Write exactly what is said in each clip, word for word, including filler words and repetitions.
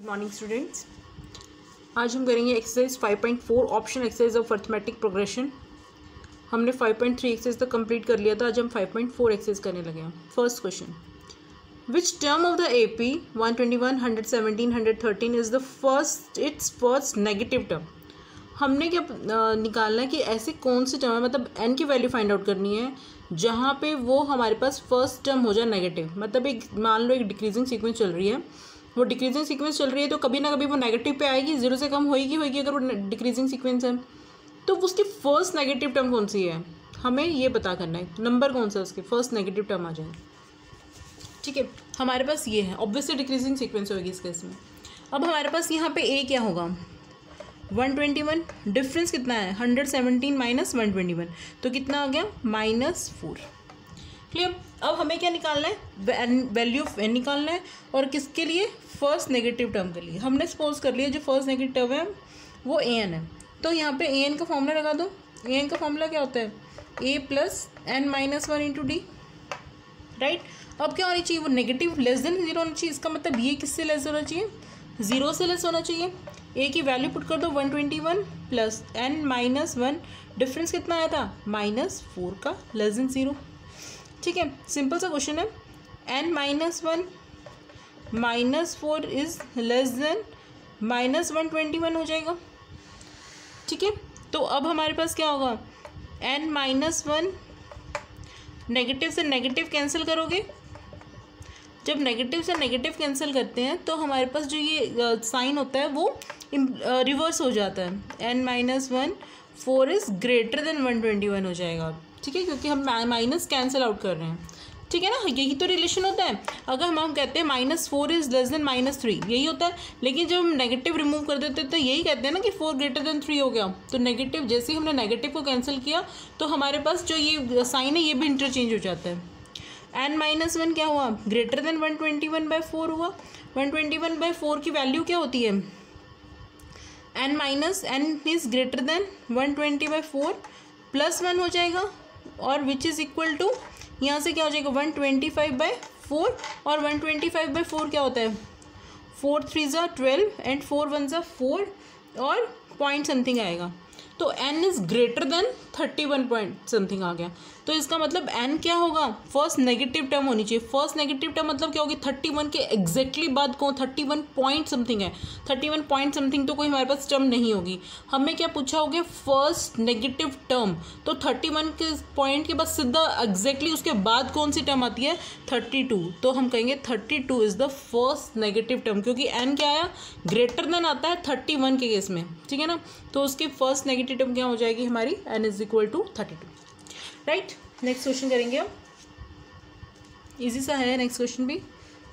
Morning students, आज हम करेंगे exercise five point four option exercise of arithmetic progression. हमने फाइव पॉइंट थ्री एक्सरसाइज तक कंप्लीट कर लिया था। आज हम फाइव पॉइंट फोर एक्सरसाइज करने लगे हैं। First question, which term of the AP one twenty one, hundred seventeen, hundred thirteen is the first it's first negative term. हमने क्या आ, निकालना है कि ऐसे कौन सी टर्म है, मतलब एन की वैल्यू फाइंड आउट करनी है जहाँ पे वो हमारे पास फर्स्ट टर्म हो जाए नेगेटिव। मतलब एक मान लो एक डिक्रीजिंग सीक्वेंस चल रही है, वो डिक्रीजिंग सीक्वेंस चल रही है तो कभी ना कभी वो नेगेटिव पे आएगी, जीरो से कम होएगी होएगी अगर वो डिक्रीजिंग सीक्वेंस है। तो उसकी फर्स्ट नेगेटिव टर्म कौन सी है, हमें ये पता करना है। नंबर कौन सा उसकी फर्स्ट नेगेटिव टर्म आ जाए। ठीक है, हमारे पास ये है, ऑब्वियसली डिक्रीजिंग सीक्वेंस होगी इस केस में। अब हमारे पास यहाँ पे ए क्या होगा, वन ट्वेंटी वन। डिफरेंस कितना है, hundred seventeen minus one twenty one, तो कितना आ गया माइनस फोर। क्लियर। अब हमें क्या निकालना है, वैल्यू ऑफ एन निकालना है। और किसके लिए, फर्स्ट नेगेटिव टर्म के लिए। हमने सपोज कर लिया जो फर्स्ट नेगेटिव टर्म है वो ए एन है, तो यहाँ पे ए एन का फॉर्मूला लगा दो। ए एन का फॉर्मूला क्या होता है, ए plus N minus one into D. Right. अब क्या होनी चाहिए, वो नेगेटिव लेस देन जीरो होना चाहिए। इसका मतलब ये किससे लेस होना चाहिए, जीरो से लेस होना चाहिए। ए की वैल्यू पुट कर दो, one twenty one plus N minus one, difference कितना आया था माइनस फोर का, लेस देन जीरो। ठीक है, सिंपल सा क्वेश्चन है। N minus one minus four is less than minus one twenty one हो जाएगा। ठीक है, तो अब हमारे पास क्या होगा, एन माइनस वन, नेगेटिव से नेगेटिव कैंसिल करोगे। जब नेगेटिव से नेगेटिव कैंसिल करते हैं तो हमारे पास जो ये साइन होता है वो रिवर्स हो जाता है। N minus one, four is greater than one twenty one हो जाएगा। ठीक है, क्योंकि हम माइनस कैंसिल आउट कर रहे हैं। ठीक है ना, यही तो रिलेशन होता है। अगर हम हम कहते हैं minus four is less than minus three, यही होता है। लेकिन जब हम नेगेटिव रिमूव कर देते हैं तो यही कहते हैं ना कि फोर ग्रेटर देन थ्री हो गया। तो नेगेटिव, जैसे ही हमने नेगेटिव को कैंसिल किया तो हमारे पास जो ये साइन है ये भी इंटरचेंज हो जाता है। एन माइनस वन क्या हुआ, greater than one twenty one by four हुआ। One twenty one by four की वैल्यू क्या होती है, N minus n is greater than one twenty by four plus one हो जाएगा, और विच इज़ इक्वल टू, यहाँ से क्या हो जाएगा one twenty five by four. और one twenty five by four क्या होता है, फोर थ्री ज़ा ट्वेल्व एंड फोर वन ज़ा फोर, और पॉइंट समथिंग आएगा। तो n is greater than thirty one point something आ गया। तो इसका मतलब n क्या होगा, फर्स्ट नेगेटिव टर्म होनी चाहिए। फर्स्ट नेगेटिव टर्म मतलब क्या होगी, थर्टी वन के एग्जैक्टली बाद कौन, थर्टी वन पॉइंट समथिंग है। थर्टी वन पॉइंट समथिंग तो कोई हमारे पास टर्म नहीं होगी। हमें क्या पूछा होगा, फर्स्ट नेगेटिव टर्म। तो थर्टी वन के पॉइंट के बाद सीधा एग्जैक्टली उसके बाद कौन सी टर्म आती है, थर्टी टू। तो हम कहेंगे thirty two is the first negative term, क्योंकि n क्या आया, ग्रेटर देन आता है थर्टी वन के केस में। ठीक है ना, तो उसकी फर्स्ट नेगेटिव टर्म क्या हो जाएगी हमारी, n is equal to thirty two. Right, next question करेंगे हम। इजी सा है नेक्स्ट क्वेश्चन भी।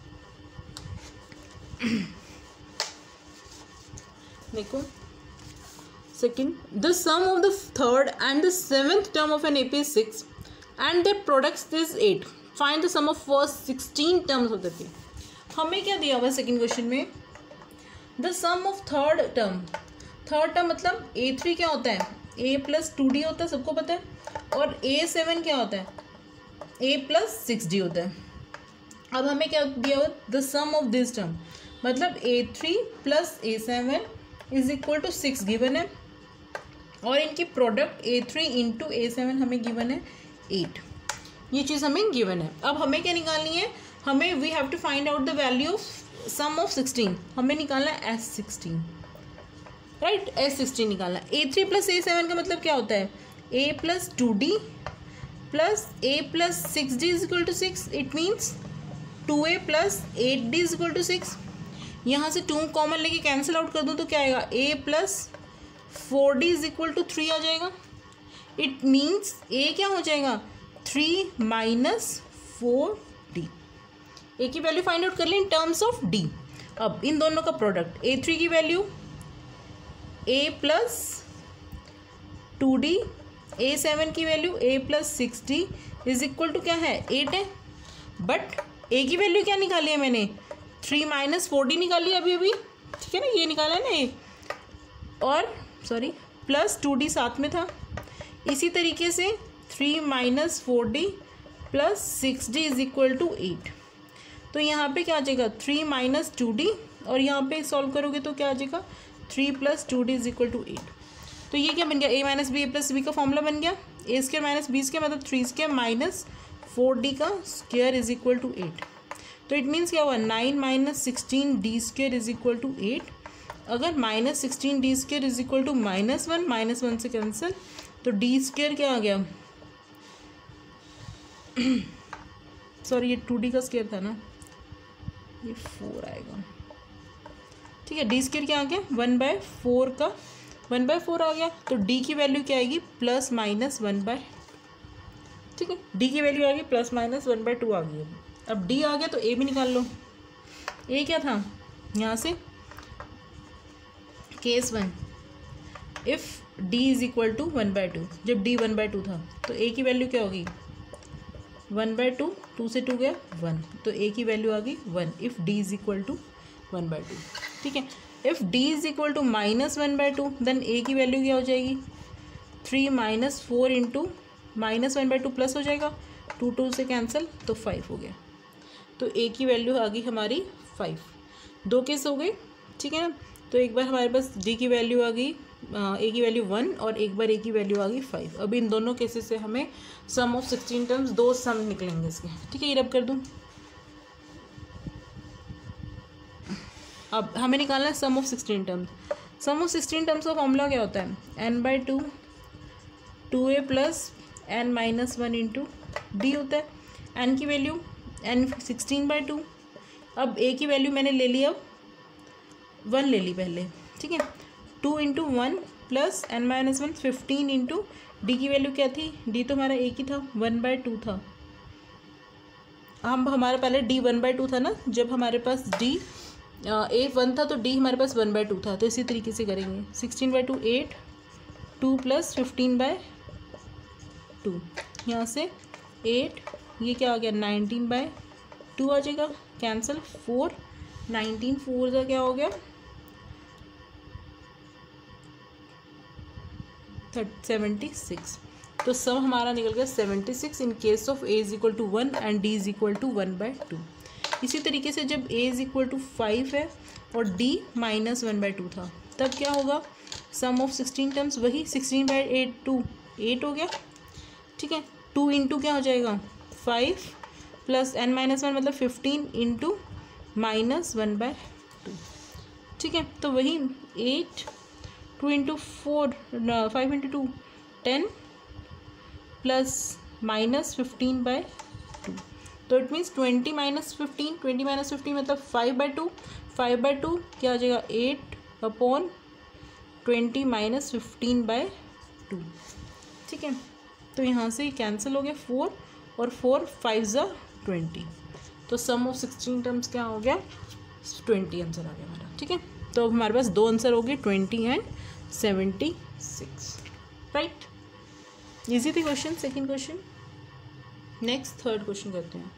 देखो second, the sum of the third and the seventh term of an AP is six and the products is eight, find the sum of first sixteen terms of the AP. हमें क्या दिया हुआ है second question में, the sum of third term. Third term मतलब a three क्या होता है, ए प्लस टू डी होता है, सबको पता है। और ए सेवन क्या होता है, ए प्लस सिक्स डी होता है। अब हमें क्या दिया हुआ, the sum of this term, मतलब a three plus a seven is equal to six given है, और इनकी product a three into a seven हमें गिवन है एट। ये चीज़ हमें गिवन है। अब हमें क्या निकालनी है, हमें we have to find out the value of sum of sixteen. हमें निकालना है S sixteen. Right, S sixteen निकालना है। A three plus a seven का मतलब क्या होता है, ए plus two d plus a plus six d is equal to six. It means two a plus eight d is equal to six. यहाँ से two common लेके कैंसिल आउट कर दूँ तो क्या आएगा, a plus four d is equal to three आ जाएगा। इट मीन्स ए क्या हो जाएगा, three minus four d. A की वैल्यू फाइंड आउट कर ली इन टर्म्स ऑफ डी। अब इन दोनों का प्रोडक्ट, ए थ्री की value a plus two d, a seven की value a plus six d is equal to क्या है, एट है। बट ए की वैल्यू क्या निकाली है मैंने, थ्री माइनस फोर डी निकाली है अभी अभी। ठीक है ना, ये निकाला है ना ए, और सॉरी प्लस टू डी साथ में था। इसी तरीके से three minus four d plus six d is equal to eight. तो यहाँ पे क्या आ जाएगा, थ्री माइनस टू डी और यहाँ पे सॉल्व करोगे तो क्या आ जाएगा, three plus two d is equal to eight. तो ये क्या बन गया, a minus b a plus b का फॉर्मूला बन गया, a square minus b square मतलब three square minus four d का square is equal to eight. तो इट मीन्स क्या हुआ, nine minus sixteen d square is equal to eight. अगर minus sixteen d square is equal to minus one, minus one से cancel, तो d square क्या आ गया, सॉरी ये टू डी का स्क्वायर था ना, ये फोर आएगा, ठीक है। डी स्क्वायर क्या आ गया, वन बाय फोर का वन बाय फोर आ गया। तो डी की वैल्यू क्या आएगी, प्लस माइनस वन बाय, ठीक है, डी की वैल्यू आ गई plus minus one by two आ गई। अब डी आ गया तो ए भी निकाल लो। ए क्या था यहाँ से, case one, if d is equal to one by two, जब डी वन बाय टू था तो ए की वैल्यू क्या होगी, वन बाय टू, टू से टू गया वन, तो ए की वैल्यू आ गई one if d is equal to one by two, ठीक है। If d is equal to minus one by two, then a की वैल्यू क्या हो जाएगी, three minus four into minus one by two plus हो जाएगा, टू टू से cancel तो फाइव हो गया। तो ए की वैल्यू आ गई हमारी फाइव। दो केस हो गए, ठीक है ना। तो एक बार हमारे पास डी की वैल्यू आ गई, ए की वैल्यू वन, और एक बार ए की वैल्यू आ गई फाइव। अभी इन दोनों केसेस से हमें सम ऑफ सिक्सटीन टर्म्स, दो सम निकलेंगे इसके, ठीक है। ये रब कर दूँ। अब हमें निकालना है sum of sixteen terms. Sum of sixteen terms का फॉर्मूला क्या होता है, n by two, two a plus N minus one into d होता है। एन की value n sixteen by two, अब ए की वैल्यू मैंने ले ली, अब वन ले ली पहले, ठीक है। Two into one plus N minus one, fifteen into d की वैल्यू क्या थी, डी तो हमारा एक ही था, वन बाय टू था। हम हमारा पहले डी वन बाय टू था ना, जब हमारे पास डी ए वन था तो डी हमारे पास वन बाय टू था। तो इसी तरीके से करेंगे, sixteen by two eight, two plus fifteen by two, यहाँ से एट, ये क्या आ गया नाइनटीन बाय टू आ जाएगा, कैंसिल, फोर, नाइनटीन फोर का क्या हो गया थर्ट सेवेंटी सिक्स। तो सब हमारा निकल गया seventy six in case of a is equal to one and d is equal to one by two. इसी तरीके से जब a is equal to five है और d minus one by two था, तब क्या होगा, सम ऑफ सिक्सटीन टर्म्स, वही sixteen by eight, two eight हो गया, ठीक है। टू इंटू क्या हो जाएगा, five plus N minus one मतलब fifteen into minus one by two, ठीक है। तो वही eight, two into four, five into two ten plus minus fifteen by two, तो it means twenty minus fifteen, twenty minus fifteen मतलब five by two, five by two क्या हो जाएगा, eight upon twenty minus fifteen by two, ठीक है। तो यहाँ से कैंसिल हो गया, फोर और फोर, फाइव ज़ा ट्वेंटी, तो सम ऑफ सिक्सटीन टर्म्स क्या हो गया, ट्वेंटी आंसर आ गया हमारा, ठीक है। तो हमारे पास दो आंसर हो गए, twenty and seventy six, right. Easy थी question, second question. Next third question करते हैं।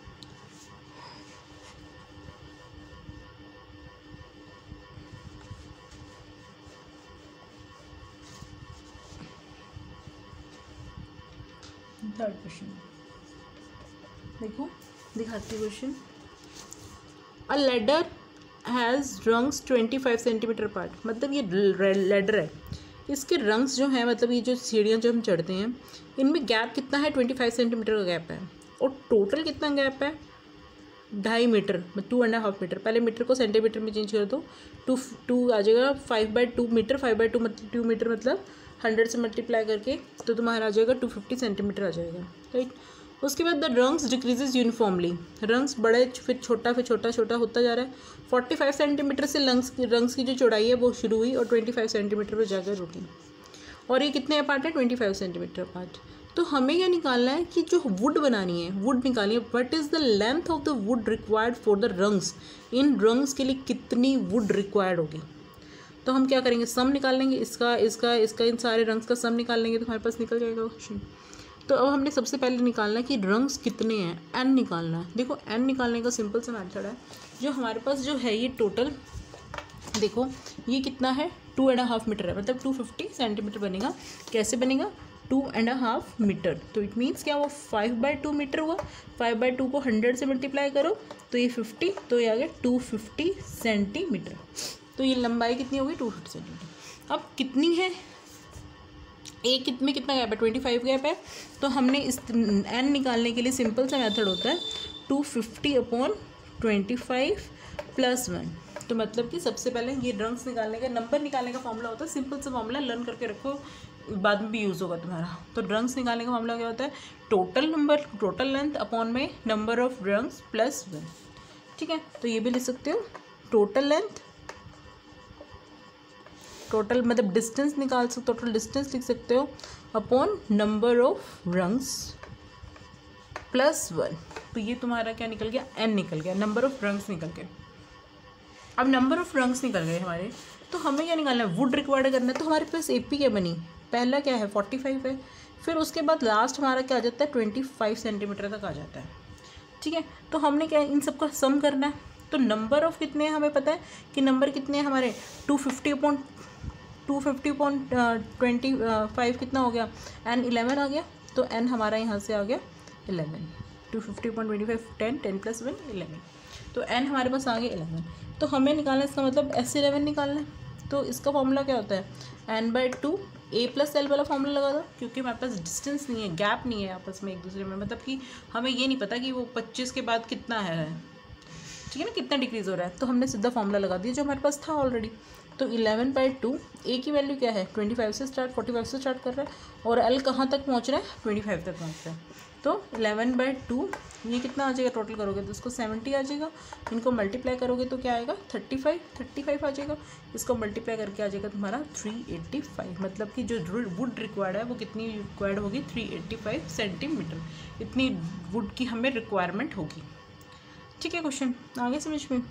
थर्ड क्वेश्चन देखो, दिखाती question. A ladder has rungs twenty five centimetre apart, मतलब ये लेडर है, इसके रंग्स जो हैं, मतलब ये जो सीढ़ियाँ जो हम चढ़ते हैं, इनमें गैप कितना है, ट्वेंटी फाइव सेंटीमीटर का गैप है, और टोटल कितना गैप है, ढाई metre, two and half metre. पहले मीटर को सेंटीमीटर में चेंज कर दो, टू टू आ जाएगा, five by two metre, five by two मतलब टू मीटर मतलब हंड्रेड से मल्टीप्लाई करके तो तुम्हारा आ जाएगा टू फिफ्टी सेंटीमीटर आ जाएगा, राइट। उसके बाद the rungs decreases uniformly, rungs बड़े फिर छोटा फिर छोटा छोटा होता जा रहा है। फोर्टी फाइव सेंटीमीटर से लंग्स रंग्स की जो चौड़ाई है वो शुरू हुई और ट्वेंटी फाइव सेंटीमीटर पर जाकर रुकी, और ये कितने अपार्ट है, ट्वेंटी फाइव सेंटीमीटर अपार्ट। तो हमें क्या निकालना है कि जो वुड बनानी है, वुड निकालनी है, what is the length of the wood required for the rungs, इन रंग्स के लिए कितनी वुड रिक्वायर्ड होगी। तो हम क्या करेंगे, सम निकाल लेंगे, इसका इसका इसका इन सारे रंग्स का सम निकाल लेंगे तो हमारे पास निकल जाएगा क्वेश्चन। तो अब हमने सबसे पहले निकालना है कि रंग्स कितने हैं, एन निकालना है। देखो एन निकालने का सिंपल सा मेथड है, जो हमारे पास जो है ये टोटल, देखो ये कितना है, टू एंड हाफ मीटर है, मतलब टू फिफ्टी सेंटीमीटर बनेगा। कैसे बनेगा, टू एंड हाफ मीटर। तो इट मीन्स क्या हुआ, फाइव बाई टू मीटर हुआ। फाइव बाई टू को हंड्रेड से मल्टीप्लाई करो तो ये फिफ्टी, तो ये आ गया टू फिफ्टी सेंटीमीटर। तो ये लंबाई कितनी होगी, टू फिफ्टी सेंटीमीटर। अब कितनी है, एक कित में कितना गैप है, ट्वेंटी फाइव गैप है। तो हमने इस एन निकालने के लिए सिंपल सा मेथड होता है two fifty upon twenty five plus one. तो मतलब कि सबसे पहले ये रंग्स निकालने का, नंबर निकालने का फॉर्मूला होता है, सिंपल सा फॉर्मूला, लर्न करके रखो, बाद में भी यूज़ होगा तुम्हारा। तो रंग्स निकालने का फॉर्मूला क्या होता है, total number, total length upon में number of rungs plus one. ठीक है, तो ये भी लिख सकते हो, टोटल लेंथ, टोटल मतलब डिस्टेंस निकाल सकते हो, टोटल डिस्टेंस लिख सकते हो upon number of rungs plus one. तो ये तुम्हारा क्या निकल गया, एन निकल गया, नंबर ऑफ रंग्स निकल गए। अब नंबर ऑफ रंग्स निकल गए हमारे, तो हमें क्या निकालना है, वुड रिक्वायर्ड करना है। तो हमारे पास एपी क्या बनी, पहला क्या है फोर्टी फाइव है, फिर उसके बाद लास्ट हमारा क्या आ जाता है, ट्वेंटी फाइव सेंटीमीटर तक आ जाता है। ठीक है, तो हमने क्या इन सबका सम करना है। तो नंबर ऑफ कितने हैं हमें पता है कि नंबर कितने हैं हमारे, two fifty upon two fifty upon twenty five कितना हो गया, एन इलेवन आ गया। तो एन हमारा यहाँ से आ गया eleven, two fifty upon twenty five ten, ten plus one eleven. तो एन हमारे पास आ गया इलेवन। तो हमें निकालना है, इसका मतलब एस इलेवन निकालना है। तो इसका फॉर्मूला क्या होता है, n by two, a plus l वाला फॉर्मूला लगा दो, क्योंकि हमारे पास डिस्टेंस नहीं है, गैप नहीं है आपस में एक दूसरे में, मतलब कि हमें ये नहीं पता कि वो पच्चीस के बाद कितना है, ठीक है ना, कितना डिक्रीज हो रहा है। तो हमने सीधा फॉर्मूला लगा दिया जो हमारे पास था ऑलरेडी। तो इलेवन बाई टू, ए की वैल्यू क्या है, ट्वेंटी फाइव से स्टार्ट, फोर्टी फाइव से स्टार्ट कर रहा है, और एल कहाँ तक पहुँच रहा है, ट्वेंटी फाइव तक पहुँच रहा है। तो इलेवन बाई टू, ये कितना आ जाएगा, टोटल करोगे तो इसको सेवेंटी आ जाएगा, इनको मल्टीप्लाई करोगे तो क्या आएगा, थर्टी फाइव, थर्टी फाइव आ जाएगा, इसको मल्टीप्लाई करके आ जाएगा तुम्हारा थ्री एट्टी फाइव। मतलब कि जो वुड रिक्वायर्ड है वो कितनी रिक्वायर्ड होगी, थ्री एट्टी फाइव सेंटीमीटर, इतनी वुड की हमें रिक्वायरमेंट होगी। ठीक है, क्वेश्चन आगे समझ में।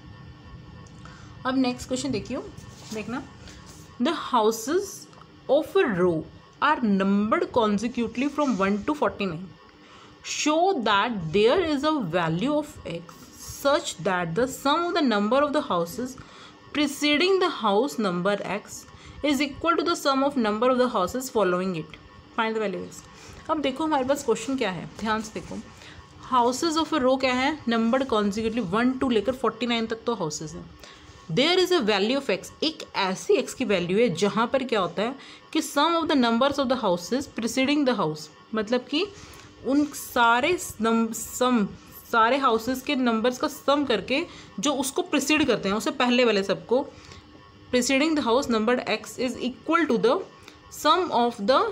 अब नेक्स्ट क्वेश्चन देखियो, देखना, the houses of a row are numbered consecutively from one to forty-nine. Show that there is a value of x such that the sum of the number of the houses preceding the house number x is equal to the sum of number of the houses following it. Find the value of x. अब देखो हमारे पास question क्या है, ध्यान से देखो, houses of a row क्या है, नंबर्ड कॉन्जिक्यूटिवली वन टू लेकर फोर्टी नाइन तक तो हाउसेज हैं। There is a value of x, एक ऐसी एक्स की वैल्यू है जहाँ पर क्या होता है कि sum of the numbers of the houses preceding the house, मतलब कि उन सारे सम सारे हाउसेज के नंबर्स का सम करके जो उसको प्रिसीड करते हैं, उससे पहले वाले सबको, preceding the house number x is equal to the sum of the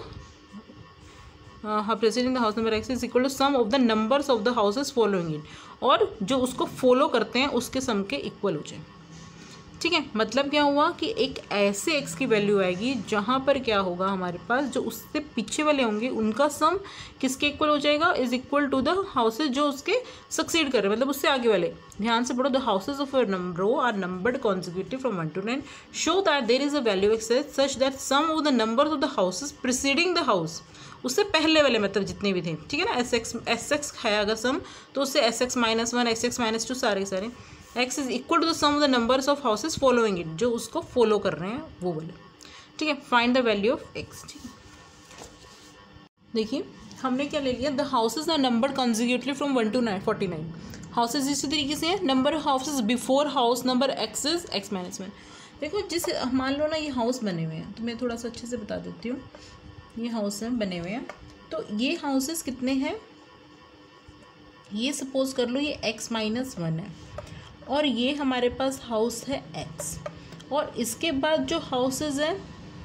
हाँ preceding the house number x is equal to sum of the numbers of the houses following it, और जो उसको फॉलो करते हैं उसके सम के इक्वल हो जाए। ठीक है, मतलब क्या हुआ कि एक ऐसे एक्स की वैल्यू आएगी जहाँ पर क्या होगा हमारे पास, जो उससे पीछे वाले होंगे उनका सम किसके इक्वल हो जाएगा, is equal to the houses जो उसके सक्सीड कर रहे हैं, मतलब उससे आगे वाले। ध्यान से पढ़ो, the houses of a row are numbered consecutive from one to nine, show that there is a value x such that sum of the numbers of the houses preceding the house, उससे पहले वाले मतलब जितने भी थे, ठीक है ना, एस एक्स एस एक्स है अगर सम तो उससे S x minus one, S x minus two, सारे सारे x is equal to the sum of the numbers of houses following it, जो उसको फॉलो कर रहे हैं वो वाले। ठीक है, find the value of x. ठीक है, देखिए हमने क्या ले लिया, the houses are number consecutively from one to nine forty nine houses इसी तरीके से है, number of houses before house number x is x minus one. देखो जिस मान लो ना ये हाउस बने हुए हैं, तो मैं थोड़ा सा अच्छे से बता देती हूँ, ये हाउस हैं बने हुए हैं, तो ये हाउसेस कितने हैं, ये सपोज कर लो ये x माइनस वन है, और ये हमारे पास हाउस है x, और इसके बाद जो हाउसेस हैं,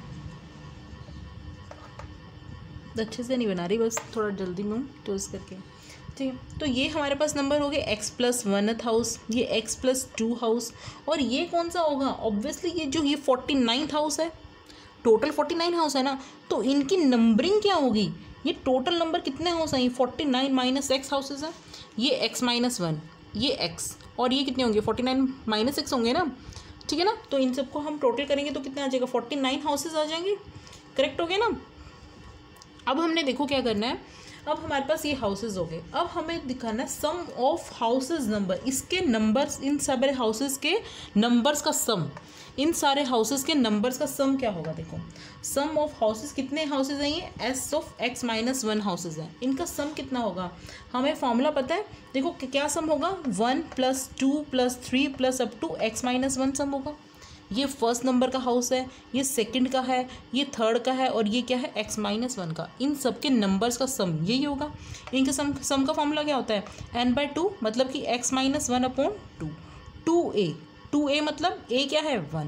अच्छे से नहीं बना रही, बस थोड़ा जल्दी में हूँ तो इस करके, ठीक है। तो ये हमारे पास नंबर हो गए x प्लस वन हाउस, ये x प्लस टू हाउस, और ये कौन सा होगा, ऑब्वियसली ये जो ये फोर्टी नाइन हाउस है, टोटल फोर्टी नाइन हाउस है ना, तो इनकी नंबरिंग क्या होगी, ये टोटल नंबर कितने हाउस हैं, forty nine minus x houses हैं, ये x माइनस वन, ये x, और ये कितने होंगे, फोर्टी नाइन माइनस एक्स होंगे ना, ठीक है ना। तो इन सबको हम टोटल करेंगे तो कितने आ जाएगा, फोर्टी नाइन हाउसेज आ जाएंगे, करेक्ट हो गया ना। अब हमने देखो क्या करना है, अब हमारे पास ये हाउसेज हो गए। अब हमें दिखाना है सम ऑफ हाउसेज नंबर, इसके नंबर्स, इन सारे हाउसेज के नंबर्स का सम, इन सारे हाउसेज के नंबर्स का सम क्या होगा। देखो सम ऑफ हाउसेज, कितने हाउसेज हैं ये, S of x minus one houses हैं, इनका सम कितना होगा, हमें फॉर्मूला पता है। देखो क्या सम होगा, one plus two plus three plus up to x minus one sum होगा। ये फर्स्ट नंबर का हाउस है, ये सेकंड का है, ये थर्ड का है, और ये क्या है, एक्स माइनस वन का। इन सब के नंबर्स का सम यही होगा। इनके सम सम का फॉर्मूला क्या होता है, एन बाई टू, मतलब कि x minus one upon two, two a, two a मतलब ए क्या है, one,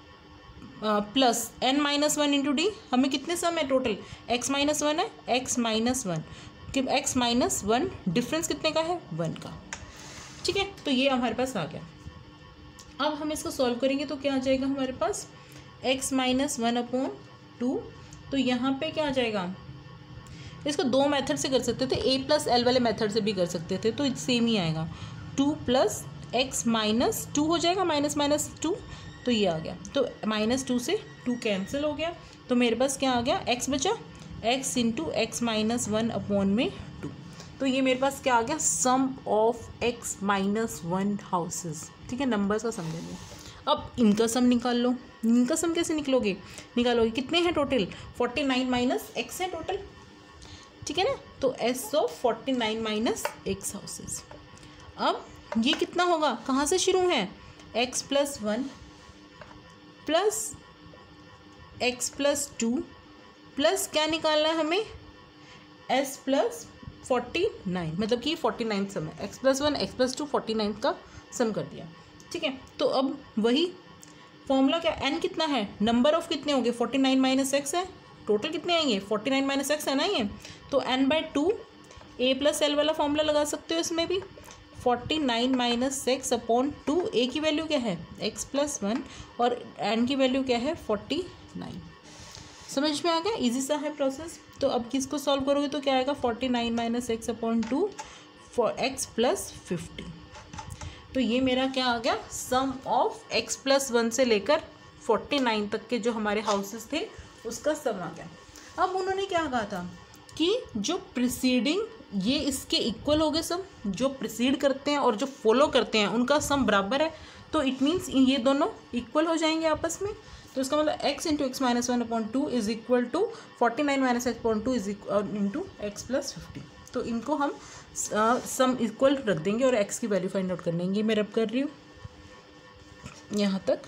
plus N minus one into d, हमें कितने सम है टोटल, एक्स माइनस वन है, एक्स माइनस वन कि एक्स माइनस वन, डिफरेंस कितने का है, वन का। ठीक है, तो ये हमारे पास आ गया। अब हम इसको सॉल्व करेंगे तो क्या आ जाएगा हमारे पास, x minus one upon two, तो यहाँ पे क्या आ जाएगा, इसको दो मेथड से कर सकते थे, ए प्लस एल वाले मेथड से भी कर सकते थे, तो सेम ही आएगा, two plus x minus two हो जाएगा, माइनस माइनस टू, तो ये आ गया, तो माइनस टू से टू कैंसिल हो गया, तो मेरे पास क्या आ गया, x बचा, x into x minus one upon में टू, तो ये मेरे पास क्या आ गया, sum of x minus one houses. ठीक है, नंबर्स का सम ले लिया। अब इनका सम निकाल लो, इनका सम कैसे निकलोगे, निकालोगे कितने हैं total, forty nine minus x है टोटल। ठीक है ना, तो S of forty nine minus x houses. अब ये कितना होगा, कहाँ से शुरू है, x plus one plus x plus two plus क्या निकालना है हमें, एस प्लस फोर्टी नाइन, मतलब कि फोर्टी नाइन सम है, x plus one x plus two forty nine का सम कर दिया। ठीक है, तो अब वही फॉर्मूला क्या, एन कितना है, नंबर ऑफ कितने होंगे, फोर्टी नाइन माइनस एक्स है, टोटल कितने आएंगे, फोर्टी नाइन माइनस एक्स है ना ये, तो n by two, a plus l वाला फॉर्मूला लगा सकते हो इसमें भी, forty nine minus x upon two, a की वैल्यू क्या है, एक्स प्लस वन, और एन की वैल्यू क्या है, फोर्टी नाइन। समझ में आ गया, इजी सा है प्रोसेस। तो अब किसको सॉल्व करोगे तो क्या आएगा, forty nine minus x upon two for x plus fifty, तो ये मेरा क्या आ गया, sum of x plus one से लेकर फोर्टी नाइन तक के जो हमारे हाउसेस थे उसका सम आ गया। अब उन्होंने क्या कहा था कि जो प्रिसीडिंग, ये इसके इक्वल हो गए सम, जो प्रिसीड करते हैं और जो फॉलो करते हैं उनका सम बराबर है, तो इट मीन्स ये दोनों इक्वल हो जाएंगे आपस में। तो इसका मतलब x into x minus one upon two is equal to forty nine minus x upon two is into x plus fifty. तो इनको हम सम इक्वल रख देंगे और x की वैल्यू फाइंड आउट कर लेंगे। मैं रब कर रही हूँ यहाँ तक,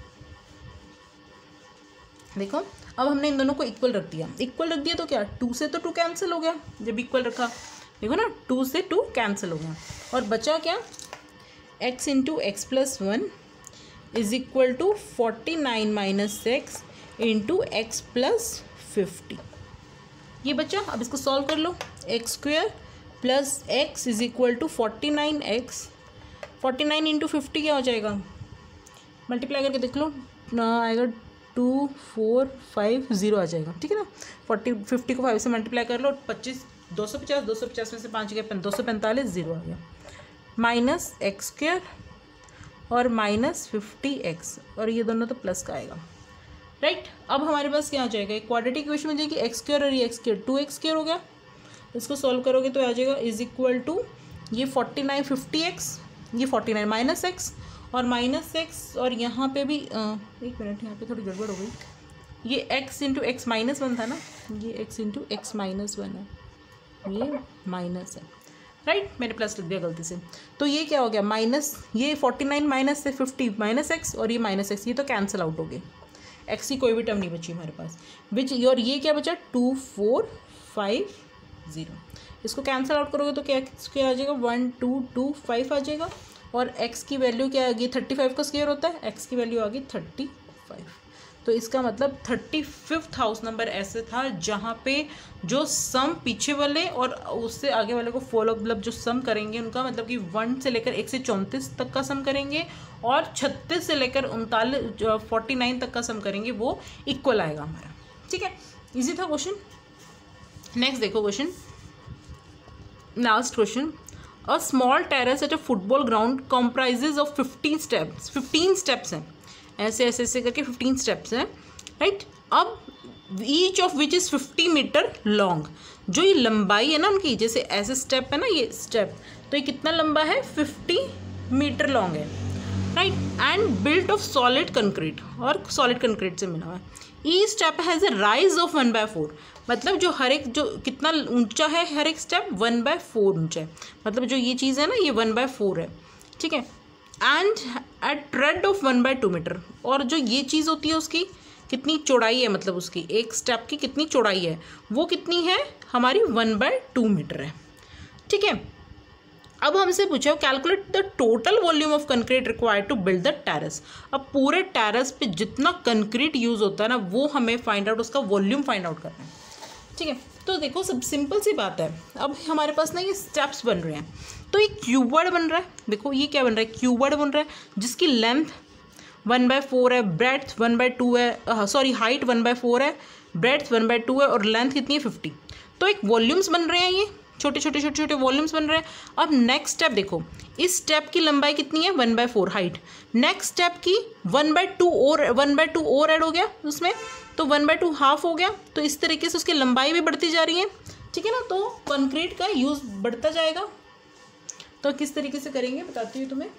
देखो अब हमने इन दोनों को इक्वल रख दिया, इक्वल रख दिया तो क्या, टू से तो टू कैंसिल हो गया, जब इक्वल रखा देखो ना, टू से टू कैंसिल हो गया, और बचा क्या, x into x plus one is equal to forty nine minus x into x plus fifty, ये बचा। अब इसको सॉल्व कर लो, x square plus x is equal to forty nine x, forty nine into fifty क्या हो जाएगा, multiply करके देख लो आएगा टू फोर फाइव ज़ीरो आ जाएगा। ठीक है ना, फोर्टी फिफ्टी को फाइव से मल्टीप्लाई कर लो, पच्चीस दो सौ पचास, दो सौ पचास में से पाँच गए दो सौ पैंतालीस, ज़ीरो आ गया, माइनस एक्स स्क्वेयर और माइनस फिफ्टी एक्स, और ये दोनों तो प्लस का आएगा, राइट। अब हमारे पास क्या आ जाएगा, एक क्वाड्रेटिक इक्वेशन में जाएगी, एक्स स्क्वेयर और ये x square, two x square हो गया, इसको सॉल्व करोगे तो आ जाएगा इज इक्वल टू ये फोर्टी नाइन फिफ्टी एक्स, ये फोर्टी नाइन माइनस एक्स और माइनस एक्स, और यहाँ पे भी आ, एक मिनट यहाँ पे थोड़ी गड़बड़ हो गई, ये x into x minus one था ना, ये x into x minus one है, ये माइनस है, राइट, मैंने प्लस लिख दिया गलती से, तो ये क्या हो गया माइनस, ये फोर्टी नाइन माइनस से फिफ्टी माइनस एक्स, और ये माइनस एक्स, ये तो कैंसिल आउट हो गए, एक्स की कोई भी टर्म नहीं बची हमारे पास, विच, और ये क्या बचा टू फोर फाइव ज़ीरो, इसको कैंसिल आउट करोगे तो क्या क्या आ जाएगा, वन टू टू फाइव आ जाएगा, और x की वैल्यू क्या आ गई, थर्टी फाइव का स्क्वायर होता है, x की वैल्यू आ गई थर्टी फाइव। तो इसका मतलब थर्टी फिफ्थ हाउस नंबर ऐसे था जहाँ पे जो सम पीछे वाले और उससे आगे वाले को फॉलो, मतलब जो सम करेंगे उनका मतलब कि वन से लेकर एक से चौंतीस तक का सम करेंगे, और छत्तीस से लेकर उनतालीस फोर्टी नाइन तक का सम करेंगे, वो इक्वल आएगा हमारा। ठीक है, इजी था क्वेश्चन। नेक्स्ट देखो question, last question, a small terrace at a football ground comprises of fifteen steps, fifteen steps हैं, ऐसे ऐसे ऐसे करके फिफ्टीन स्टेप्स हैं, राइट। अब each of which is fifty metre long, जो ये लंबाई है ना उनकी, जैसे ऐसे स्टेप है ना ये स्टेप, तो ये कितना लंबा है, फिफ्टी मीटर लॉन्ग है, right. And built of solid concrete, और सॉलिड कंक्रीट से बना हुआ है। Each step has a rise of one by four, मतलब जो हर एक जो कितना ऊंचा है हर एक स्टेप वन बाय फोर ऊंचा है, मतलब जो ये चीज़ है ना ये वन बाय फोर है, ठीक है। And at tread of one by two metre, और जो ये चीज़ होती है उसकी कितनी चौड़ाई है, मतलब उसकी एक स्टेप की कितनी चौड़ाई है, वो कितनी है हमारी वन बाय टू मीटर है, ठीक है। अब हमसे पूछा calculate the total volume of concrete required to build the terrace. अब पूरे टेरेस पे जितना कंक्रीट यूज़ होता है ना वो हमें फाइंड आउट, उसका वॉल्यूम फाइंड आउट करना है, ठीक है। तो देखो सब सिंपल सी बात है, अब हमारे पास ना ये स्टेप्स बन रहे हैं, तो ये क्यूबवर्ड बन रहा है, देखो ये क्या बन रहा है, क्यूबवर्ड बन रहा है जिसकी लेंथ वन बाय फोर है, ब्रेड्थ वन बाय टू है, sorry height one by four है, ब्रेड्थ वन बाय टू है, और लेंथ कितनी है फिफ्टी। तो एक वॉल्यूम्स बन रहे हैं, ये छोटे छोटे छोटे छोटे वॉल्यूम्स बन रहे हैं। अब नेक्स्ट स्टेप देखो, इस स्टेप की लंबाई कितनी है, one by four height, next step की वन बाय टू और वन बाय टू और ऐड हो गया उसमें, तो वन बाय टू हाफ हो गया। तो इस तरीके से उसकी लंबाई भी बढ़ती जा रही है, ठीक है ना। तो कंक्रीट का यूज़ बढ़ता जाएगा। तो किस तरीके से करेंगे बताती हूँ तुम्हें,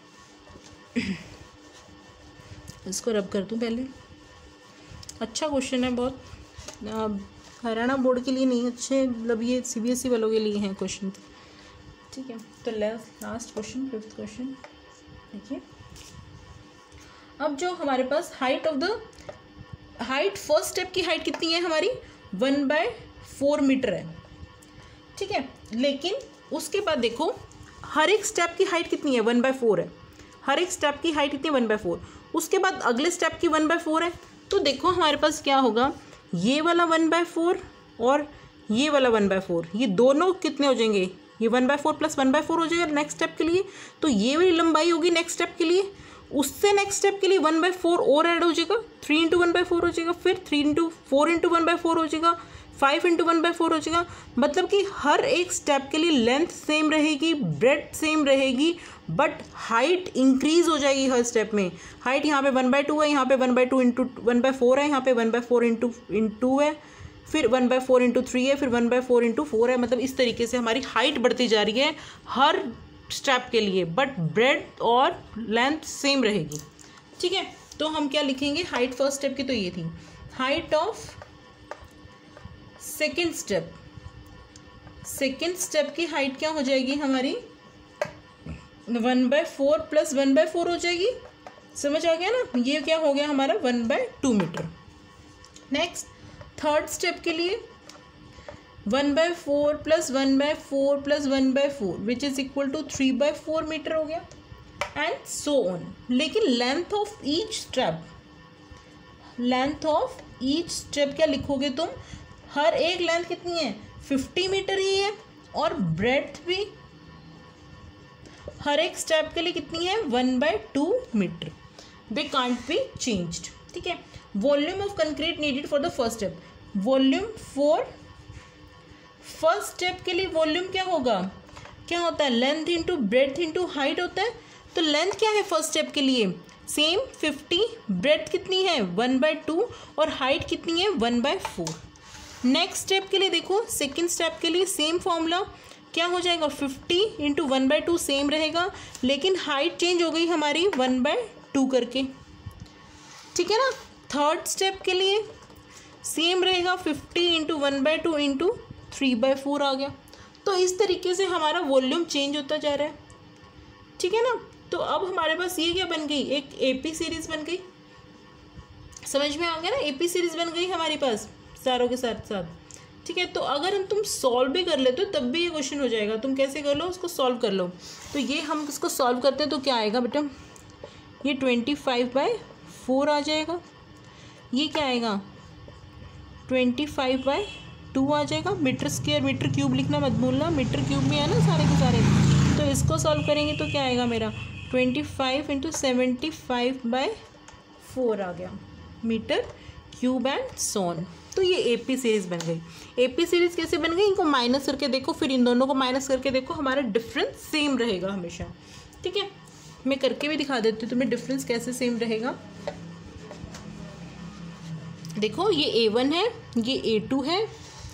इसको रब कर दूँ पहले। अच्छा क्वेश्चन है बहुत, हरियाणा बोर्ड के लिए नहीं, अच्छे मतलब ये सीबीएसई वालों के लिए हैं क्वेश्चन, ठीक है। तो लास्ट क्वेश्चन, फिफ्थ क्वेश्चन देखिए। अब जो हमारे पास height of the height, first step की हाइट कितनी है हमारी, वन बाय फोर मीटर है, ठीक है। लेकिन उसके बाद देखो हर एक स्टेप की हाइट कितनी है, वन बाय फोर है, हर एक स्टेप की हाइट कितनी है, वन बाय फोर। उसके बाद अगले स्टेप की वन बाय फोर है, तो देखो हमारे पास क्या होगा, ये वाला वन बाय फोर और ये वाला वन बाय फोर, ये दोनों कितने हो जाएंगे, ये one by four plus one by four हो जाएगा नेक्स्ट स्टेप के लिए। तो ये वाली लंबाई होगी नेक्स्ट स्टेप के लिए, उससे नेक्स्ट स्टेप के लिए वन बाय फोर और ऐड हो जाएगा, three into one by four हो जाएगा, फिर three into four into one by four हो जाएगा, five into one by four हो जाएगा। मतलब कि हर एक स्टेप के लिए लेंथ सेम रहेगी, ब्रेड्थ सेम रहेगी, बट हाइट इंक्रीज हो जाएगी हर स्टेप में। हाइट यहाँ पे वन बाय टू है, यहाँ पे one by two into one by four है, यहाँ पे one by four into into है, फिर one by four into three है, फिर one by four into four है। मतलब इस तरीके से हमारी हाइट बढ़ती जा रही है हर स्टेप के लिए, बट ब्रेड्थ और लेंथ सेम रहेगी, ठीक है। तो हम क्या लिखेंगे, हाइट फर्स्ट स्टेप की तो ये थी, height of second step, second step की हाइट क्या हो जाएगी हमारी, one by four plus one by four हो जाएगी, समझ आ गया ना। ये क्या हो गया हमारा one by two metre. Next third step के लिए one by four plus one by four plus one by four which is equal to three by four metre हो गया, एंड सो ऑन। लेकिन length of each step, length of each step क्या लिखोगे तुम, हर एक length कितनी है, fifty metre ही है, और ब्रेड्थ भी हर एक स्टेप के लिए कितनी है, one by two metre. They can't be changed, ठीक है। Volume of concrete needed for the first step, volume for first step के लिए वॉल्यूम क्या होगा, क्या होता है, length into breadth into height होता है। तो लेंथ क्या है फर्स्ट स्टेप के लिए, सेम फिफ्टी, ब्रेड्थ कितनी है वन बाय टू, और हाइट कितनी है one by four. Next step के लिए देखो, सेकेंड स्टेप के लिए सेम फॉर्मूला, क्या हो जाएगा, fifty into one by two same रहेगा, लेकिन हाइट चेंज हो गई हमारी वन बाय टू करके, ठीक है ना। थर्ड स्टेप के लिए सेम रहेगा, fifty into one by two into three by four आ गया। तो इस तरीके से हमारा वॉल्यूम चेंज होता जा रहा है, ठीक है ना। तो अब हमारे पास ये क्या बन गई, एक एपी सीरीज बन गई, समझ में आ गया ना, एपी सीरीज बन गई हमारे पास सारों के साथ साथ, ठीक है। तो अगर हम तुम सॉल्व भी कर लेते हो तब भी ये क्वेश्चन हो जाएगा, तुम कैसे कर लो उसको सॉल्व कर लो। तो ये हम इसको सॉल्व करते हैं तो क्या आएगा बेटा, ये ट्वेंटी फाइव बाई फोर आ जाएगा, ये क्या आएगा ट्वेंटी फाइव बाई टू आ जाएगा। मीटर स्क्वायर मीटर क्यूब लिखना मत भूलना, मीटर क्यूब में है ना सारे के सारे। तो इसको सॉल्व करेंगे तो क्या आएगा मेरा, twenty five into seventy five by four आ गया मीटर क्यूब एंड सोन। तो ये एपी सीरीज़ बन गई। एपी सीरीज़ कैसे बन गई, इनको माइनस करके देखो, फिर इन दोनों को माइनस करके देखो, हमारा डिफरेंस सेम रहेगा हमेशा, ठीक है। मैं करके भी दिखा देती हूँ तुम्हें डिफरेंस कैसे सेम रहेगा। देखो ये ए वन है, ये ए टू है,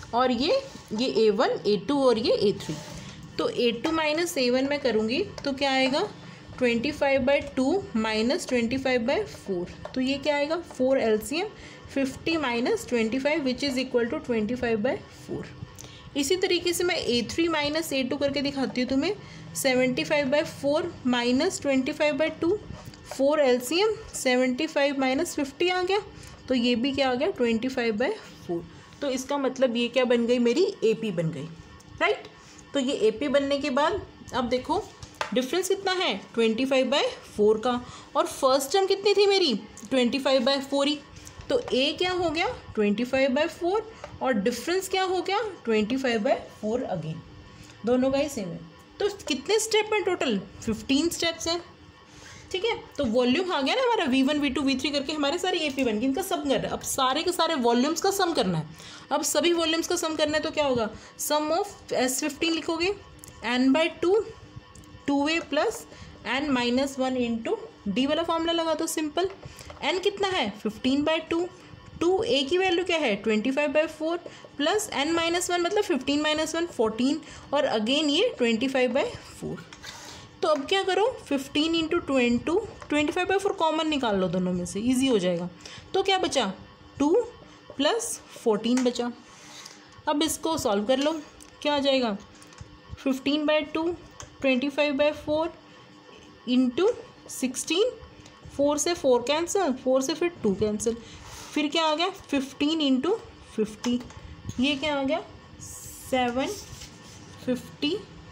और ये ये ए वन ए टू और ये ए थ्री। तो a two minus a one मैं करूँगी तो क्या आएगा twenty five by two minus twenty five by four. तो ये क्या आएगा four LCM fifty minus twenty five which is equal to twenty five by four. इसी तरीके से मैं a three minus a two करके दिखाती हूँ तुम्हें। Seventy five by four minus twenty five by two, four LCM seventy five minus fifty आ गया। तो ये भी क्या आ गया ट्वेंटी फाइव बाई फोर। तो इसका मतलब ये क्या बन गई मेरी ए पी बन गई, राइट। तो ये ए पी बनने के बाद अब देखो डिफरेंस कितना है ट्वेंटी फाइव बाई फोर का, और फर्स्ट टर्म कितनी थी मेरी ट्वेंटी फाइव बाई फोर ही। तो ए क्या हो गया ट्वेंटी फाइव बाई फोर और डिफरेंस क्या हो गया twenty five by four again, दोनों का ही सेम है। तो कितने स्टेप हैं टोटल फिफ्टीन स्टेप्स हैं, ठीक है। तो वॉल्यूम आ गया ना हमारा V one V two V three करके हमारे सारे ए पी बन गए, इनका सम करना है। अब सारे के सारे वॉल्यूम्स का सम करना है। अब सभी वॉल्यूम्स का सम करना है तो क्या होगा सम ऑफ एस फिफ्टीन लिखोगे n by two two a plus N minus one into d वाला फॉर्मूला लगा दो सिंपल। एन कितना है fifteen by two, two a की वैल्यू क्या है twenty five by four plus N minus one मतलब फिफ्टीन माइनस वन फोर्टीन और अगेन ये ट्वेंटी फाइव बाई फोर। तो अब क्या करो fifteen into twenty twenty five by four common निकाल लो दोनों में से, ईजी हो जाएगा। तो क्या बचा टू प्लस फोर्टीन बचा। अब इसको सॉल्व कर लो, क्या आ जाएगा fifteen by two twenty five by four into sixteen, four से फोर कैंसिल, फोर से फिर टू कैंसिल, फिर क्या आ गया फिफ्टीन इंटू फिफ्टी, ये क्या आ गया सेवन फिफ्टी,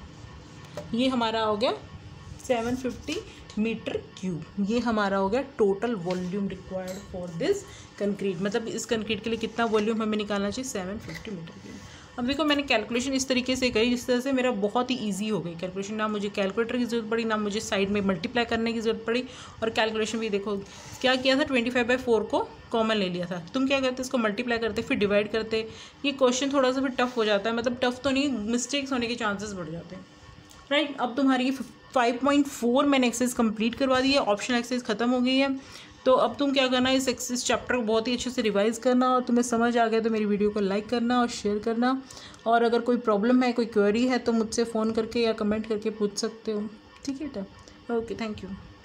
ये हमारा हो गया सेवन फिफ्टी मीटर क्यूब। ये हमारा हो गया total volume required for this concrete. मतलब इस कंक्रीट के लिए कितना वॉल्यूम हमें निकालना चाहिए सेवन फिफ्टी मीटर क्यूब। अब देखो मैंने कैलकुलेशन इस तरीके से करी जिस तरह से मेरा बहुत ही इजी हो गई कैलकुलेशन, ना मुझे कैलकुलेटर की ज़रूरत पड़ी ना मुझे साइड में मल्टीप्लाई करने की ज़रूरत पड़ी। और कैलकुलेशन भी देखो क्या किया था ट्वेंटी फाइव बाई फोर को कॉमन ले लिया था। तुम क्या करते इसको मल्टीप्लाई करते फिर डिवाइड करते। ये क्वेश्चन थोड़ा सा फिर टफ हो जाता है, मतलब टफ तो नहीं मिस्टेक्स होने के चांसेस बढ़ जाते हैं, राइट right, अब तुम्हारी फाइव पॉइंट फोर मैंने एक्सरसाइज कंप्लीट करवा दी है, ऑप्शनल एक्सरसाइज खत्म हो गई है। तो अब तुम क्या करना इस एक्सरसाइज चैप्टर को बहुत ही अच्छे से रिवाइज करना, और तुम्हें समझ आ गया तो मेरी वीडियो को लाइक करना और शेयर करना। और अगर कोई प्रॉब्लम है कोई क्वेरी है तो मुझसे फ़ोन करके या कमेंट करके पूछ सकते हो, ठीक है। Okay, thank you.